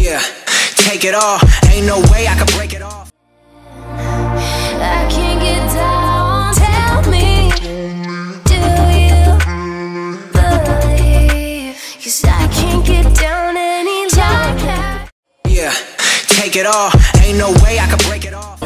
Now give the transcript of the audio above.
Yeah, take it all, ain't no way I can break it off. I can't get down, tell me, do you believe? 'Cause I can't get down any longer. Yeah, take it all, ain't no way I can break it off.